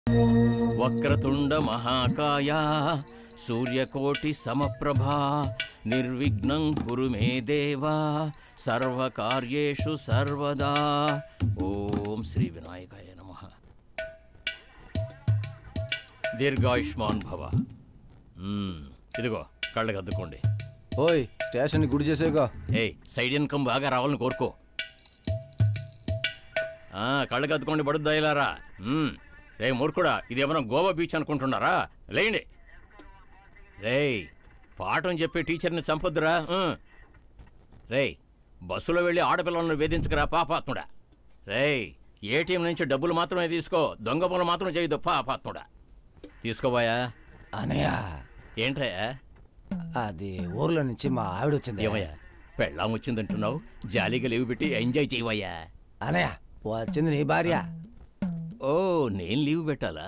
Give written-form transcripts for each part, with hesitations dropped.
వక్రతుండ మహాకాయ సూర్యకోటి సమప్రభా నిర్విఘ్నం కురు మే దేవా సర్వకార్యేషు సర్వదా. ఓం శ్రీ వినాయకాయ నమః. దీర్ఘాయుష్మాన్ భవ. ఇదిగో కళ్ళకి అద్దుకోండి. ఓయ్ స్టేషన్ గుడి చేసేగా. సైడ్ ఇన్కమ్ బాగా రావాలని కోరుకో. కళ్ళకి అద్దుకోండి బడుద్దాయిలారా. రే మూర్ఖుడా, ఇదేమన్నా గోవా బీచ్ అనుకుంటున్నారా? లేండి. రేయ్ పాఠం చెప్పే టీచర్ని చంపొద్దురా. రేయ్ బస్సులో వెళ్ళి ఆడపిల్లలను వేధించకరా పాపాత్ముడా. రేయ్ ఏటీఎం నుంచి డబ్బులు మాత్రమే తీసుకో, దొంగ పనులు మాత్రం చేయదు పాపాత్ముడా. తీసుకోబోయా అనయ్య. ఏంటయ్యా? అది ఊర్లో నుంచి మా ఆవిడ వచ్చింది. ఏమయ్యా పెళ్ళాం వచ్చిందంటున్నావు? జాలీగా లేవు పెట్టి ఎంజాయ్ చేయవయ్యా. అనయ్య వచ్చింది నీ భార్య. ఓ నేను లీవ్ పెట్టాలా?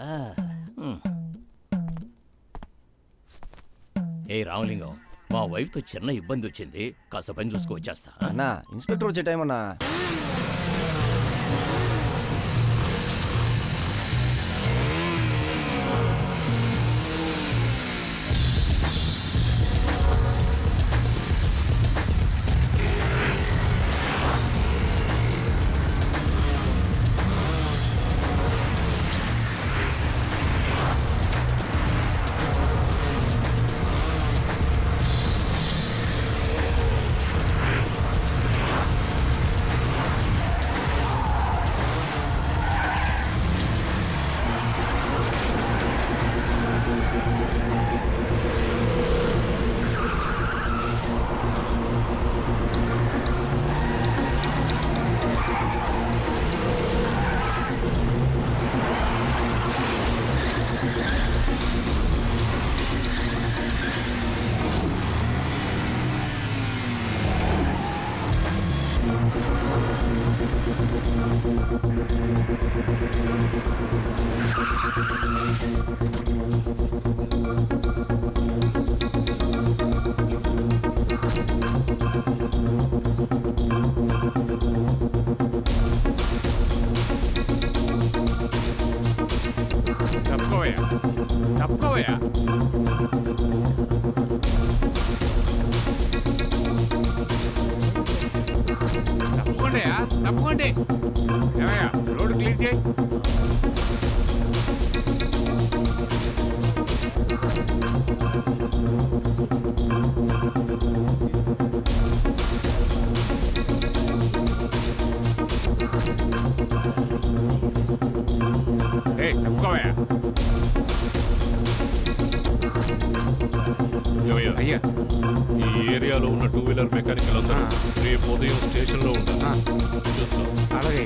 రామలింగం, మా వైఫ్తో చిన్న ఇబ్బంది వచ్చింది, కాస్త పని చూసుకో వచ్చేస్తా. అన్నా ఇన్స్పెక్టర్ వచ్చే టైం అన్నా. తప్పకోండి. ఏమయ్యా రోడ్డు క్లీన్ చేయి. తప్పుకోవయ్యా. అయ్యా ఈ ఏరియాలో ఉన్న 2 వీలర్ మెకానికల్ అందరూ రేపు ఉదయం స్టేషన్లో ఉంటారు. చూస్తాం. అలాగే.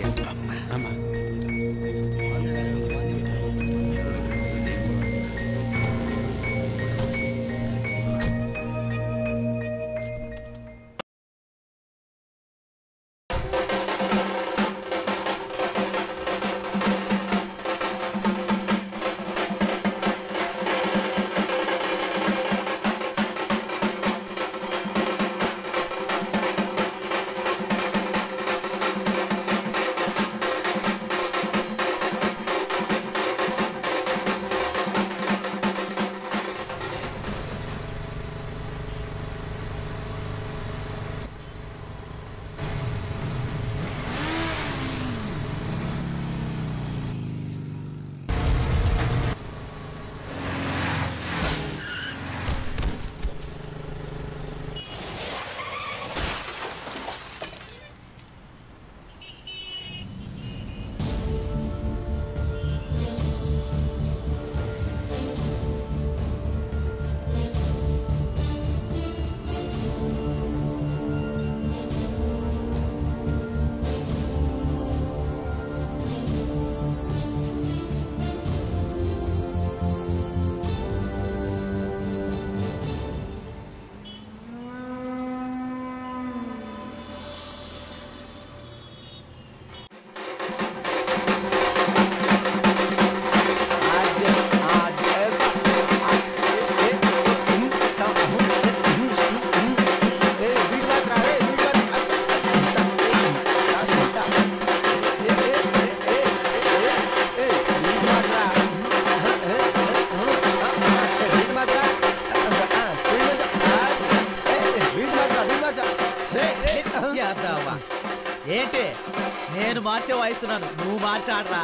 మార్చే వాయిస్తున్నాను, నువ్వు మార్చాడరా.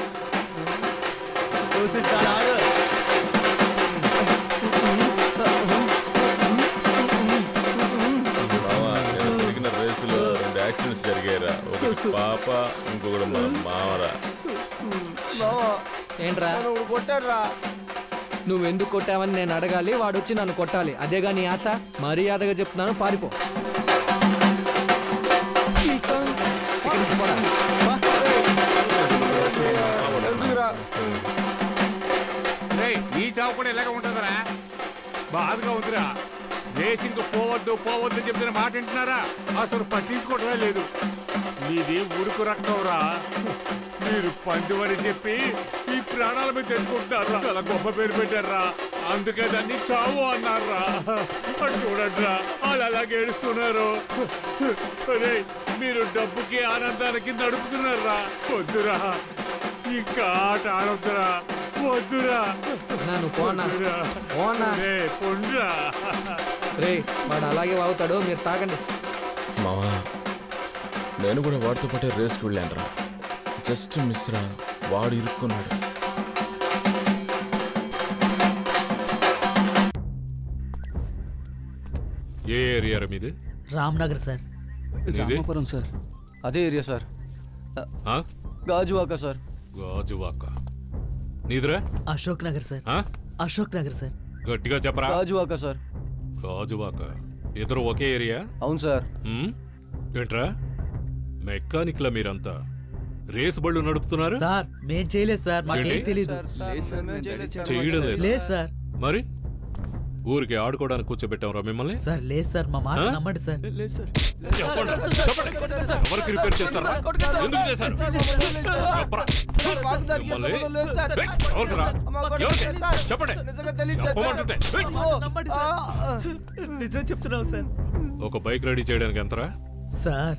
చూసి చాలా ఆడు. రేసులో 2 యాక్సిడెంట్స్ జరిగాయిరా. ఒకటి పాప, ఇంకొకటి మన మామరా. ఏంట్రా కొట్టాడురా. నువ్వెందుకు కొట్టావని నేను అడగాలి, వాడొచ్చి నన్ను కొట్టాలి. అదేగా నీ ఆశ? మర్యాదగా చెప్తున్నాను, పారిపో. ఇక్కడి నుంచి పోరా. ఈ చావు కూడా ఇలాగ ఉంటుందిరా, బాధగా ఉందిరా. రేసింగ్ పోవద్దు పోవద్దు చెప్తున్న మాట వింటున్నారా? అసలు పట్టించుకోవడమే లేదు. మీది ఉడుకు రక్తంరా. మీరు పండువని చెప్పి ఈ ప్రాణాల మీద తెచ్చుకుంటారా? చాలా గొప్ప పేరు పెట్టారా, అందుకే దాన్ని చావు అన్నారా. చూడండిరా వాళ్ళు అలాగే ఏడుస్తున్నారు. మీరు డబ్బుకి ఆనందానికి నడుపుతున్నారా? వద్దురా, ఇంకా ఆట ఆడొద్దురా, వద్దురా. పొండురా. రే వాడు అలాగే వాగుతాడు, మీరు తాగండి. మావా, నేను కూడా వాడితో పాటే రేస్కి వెళ్ళాను రా. జస్ట్ మిస్ రా, వాడు ఇరుక్కున్నాడు. ఏ ఏరియా మీది? రామ్నగర్ సార్. రామాపురం సార్. అదే area sir. Gajuwaka sir. Gajuwaka. నీదిరా? అశోక్ నగర్ సార్. అశోక్ నగర్ సార్. గట్టిగా చెప్పరా. గాజువాక సార్. గాజువాక. ఇద్దరు ఒకే ఏరియా? అవును సార్. ఏంట్రా మెకానిక్లా మీరంతా? రేసు బళ్ళు నడుపుతున్నారు సార్? మేం చేయలేదు సార్, మాకేం తెలీదు. చేయడం లేదు సార్. మరి ఊరికి ఆడుకోవడానికి కూర్చోబెట్టాంరా మిమ్మల్ని? సార్ లేదు సార్, మా మాట నమ్మండి సార్. ఎవరికి రిపేర్ చేస్తారా? ఎందుకు చేశారు? చెప్పండి. నిజం చెప్తున్నావు సార్. ఒక బైక్ రెడీ చేయడానికి ఎంతరా? సార్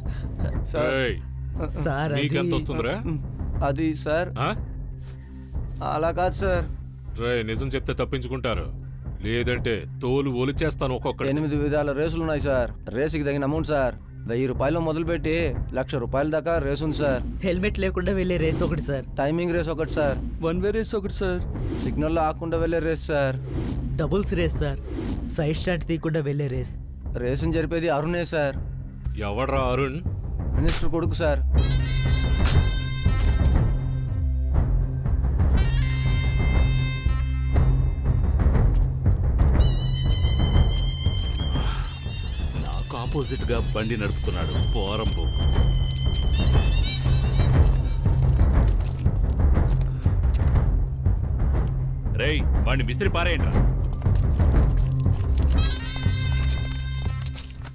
సార్ నీకెంత వస్తుందిరా? అది సార్ అలా కాదు సార్. రే నిజం చెప్తే తప్పించుకుంటారు, లేదంటే తోలు ఒలిచేస్తాను. ఒక్కొక్క 8 విధాల రేసులు ఉన్నాయి సార్. రేసుకి తగిన అమౌంట్ సార్. 1000 రూపాయలు మొదలుపెట్టి 1,00,000 రూపాయల దాకా రేసు ఉంది సార్. హెల్మెట్ లేకుండా వెళ్ళే రేస్ ఒకటి సార్. టైమింగ్ రేస్ ఒకటి సార్. 1 వే రేస్ ఒకటి సార్. సిగ్నల్లో ఆకుండా వెళ్ళే race sir. Doubles race sir. Side stand తీయకుండా వెళ్ళే రేస్. రేసుని జరిపేది అరుణే సార్. ఎవడ్రా అరుణ్? మినిస్టర్ కొడుకు సార్. నాకు ఆపోజిట్ గా బండి నడుపుతున్నాడు పోరంబు. రేయ్ వాడిని విసిరి పారేయండి.